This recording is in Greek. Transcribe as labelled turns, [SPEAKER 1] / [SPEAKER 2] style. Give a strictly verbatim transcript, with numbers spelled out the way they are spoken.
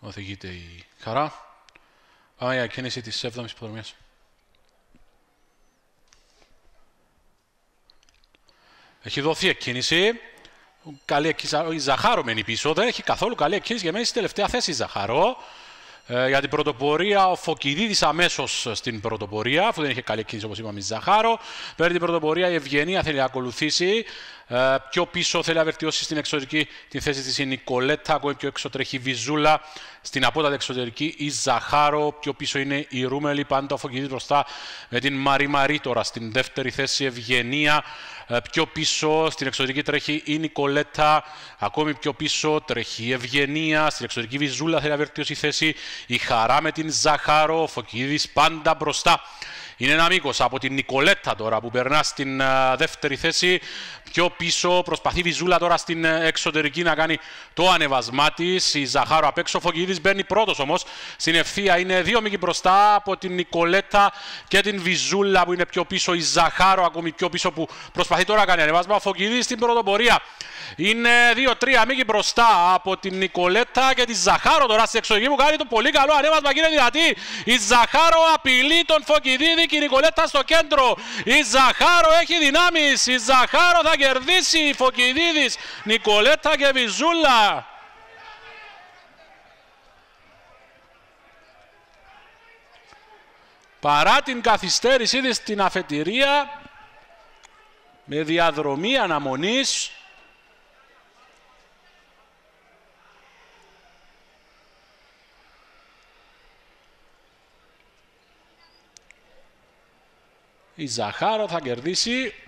[SPEAKER 1] Οδηγείται η Χαρά. Πάμε για κίνηση της έβδομης υποδρομίας. Έχει δοθεί εκκίνηση. Καλή εκκίνηση. Η Ζαχάρο μένει πίσω. Δεν έχει καθόλου καλή εκκίνηση και μένει στη τελευταία θέση η Ζαχάρο. Ε, για την πρωτοπορία, ο Φωκιδίδης αμέσως στην πρωτοπορία, αφού δεν είχε καλή εκκίνηση όπως είπαμε η Ζαχάρο. Παίρνει την πρωτοπορία, η Ευγενία θέλει να ακολουθήσει. Ε, πιο πίσω θέλει να βελτιώσει στην εξωτερική την θέση της η Νικολέτα, ακόμη πιο έξω τρέχει η Βιζούλα. Στην απότατη εξωτερική η Ζαχάρο, πιο πίσω είναι η Ρούμελη, πάντα ο Φωκιδίδης μπροστά με την Μαρή Μαρή τώρα στην δεύτερη θέση η Ευγενία. Ε, πιο πίσω στην εξωτερική τρέχει η Νικολέτα, ακόμη πιο πίσω τρέχει η Ευγενία, στην εξωτερική Βιζούλα θέλει να βελτιώσει η θέση, η Χαρά με την Ζαχάρο, ο Φωκιδίδης πάντα μπροστά. Είναι ένα μήκος από την Νικολέτα τώρα που περνά στην uh, δεύτερη θέση. Πιο πίσω προσπαθεί η Βιζούλα τώρα στην uh, εξωτερική να κάνει το ανεβασμά της. Η Ζαχάρο απ' έξω, ο Φωκιδίδης μπαίνει πρώτος όμως. Στην ευθεία είναι δύο μήκοι μπροστά από την Νικολέτα και την Βιζούλα που είναι πιο πίσω. Η Ζαχάρο ακόμη πιο πίσω που προσπαθεί τώρα να κάνει ανεβάσμα. Ο Φωκιδίδης στην πρωτοπορία. Είναι δύο τρία μήκοι μπροστά από την Νικολέτα και τη Ζαχάρο τώρα στην εξωτερική που κάνει το πολύ καλό ανέβασμα και είναι δυνατή. Η Ζαχάρο απειλεί τον Φωκιδίδη και η Νικολέτα στο κέντρο. Η Ζαχάρο έχει δυνάμεις. Η Ζαχάρο θα κερδίσει. Φωκιδίδης, Νικολέτα και Βιζούλα. Παρά την καθυστέρησή της στην αφετηρία, με διαδρομή αναμονής, η Ζαχάρο θα κερδίσει.